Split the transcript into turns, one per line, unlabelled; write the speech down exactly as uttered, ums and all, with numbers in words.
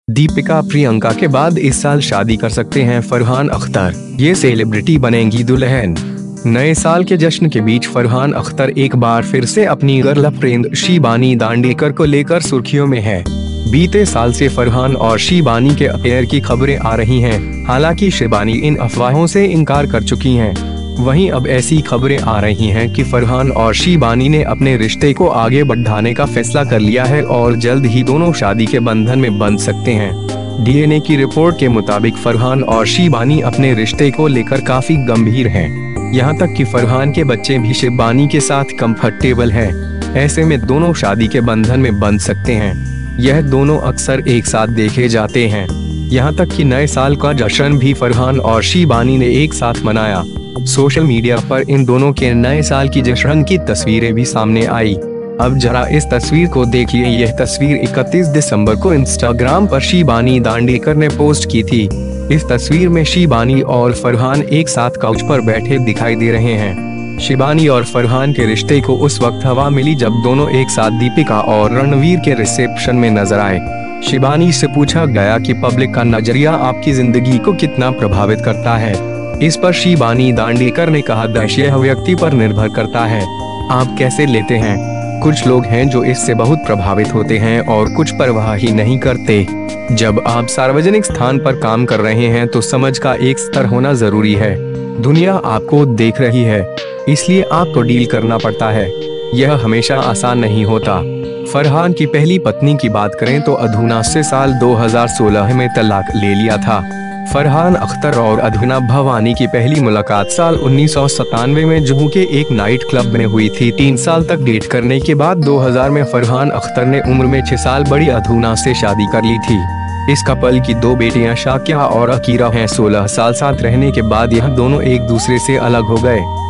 दीपिका प्रियंका के बाद इस साल शादी कर सकते हैं फरहान अख्तर, ये सेलिब्रिटी बनेंगी दुल्हन। नए साल के जश्न के बीच फरहान अख्तर एक बार फिर से अपनी गर्लफ्रेंड शिबानी दांडेकर को लेकर सुर्खियों में है। बीते साल से फरहान और शिबानी के अफेयर की खबरें आ रही हैं, हालांकि शिबानी इन अफवाहों से इनकार कर चुकी हैं। वहीं अब ऐसी खबरें आ रही हैं कि फरहान और शिबानी ने अपने रिश्ते को आगे बढ़ाने का फैसला कर लिया है और जल्द ही दोनों शादी के बंधन में बंध सकते हैं। डीएनए की रिपोर्ट के मुताबिक फरहान और शिबानी अपने रिश्ते को लेकर काफी गंभीर हैं। यहां तक कि फरहान के बच्चे भी शिबानी के साथ कंफर्टेबल हैं। ऐसे में दोनों शादी के बंधन में बंध सकते हैं। यह दोनों अक्सर एक साथ देखे जाते हैं। यहाँ तक कि नए साल का जश्न भी फरहान और शिबानी ने एक साथ मनाया। सोशल मीडिया पर इन दोनों के नए साल की जश्न की तस्वीरें भी सामने आई। अब जरा इस तस्वीर को देखिए। यह तस्वीर इकतीस दिसंबर को इंस्टाग्राम पर शिबानी दांडेकर ने पोस्ट की थी। इस तस्वीर में शिबानी और फरहान एक साथ काउच पर बैठे दिखाई दे रहे हैं। शिबानी और फरहान के रिश्ते को उस वक्त हवा मिली जब दोनों एक साथ दीपिका और रणवीर के रिसेप्शन में नजर आए। शिबानी से पूछा गया कि पब्लिक का नजरिया आपकी जिंदगी को कितना प्रभावित करता है। इस पर शिबानी दांडेकर ने कहा, यह व्यक्ति पर निर्भर करता है, आप कैसे लेते हैं। कुछ लोग हैं जो इससे बहुत प्रभावित होते हैं और कुछ परवाह ही नहीं करते। जब आप सार्वजनिक स्थान पर काम कर रहे हैं तो समझ का एक स्तर होना जरूरी है। दुनिया आपको देख रही है, इसलिए आपको डील करना पड़ता है। यह हमेशा आसान नहीं होता। फरहान की पहली पत्नी की बात करें तो अधूना से साल दो हज़ार सोलह में तलाक ले लिया था। फरहान अख्तर और अधूना भवानी की पहली मुलाकात साल उन्नीस सौ सतानवे में जुहू के एक नाइट क्लब में हुई थी। तीन साल तक डेट करने के बाद दो हज़ार में फरहान अख्तर ने उम्र में छह साल बड़ी अधूना से शादी कर ली थी। इस कपल की दो बेटियां शाकिया और अकीरा हैं। सोलह साल साथ रहने के बाद यह दोनों एक दूसरे से अलग हो गए।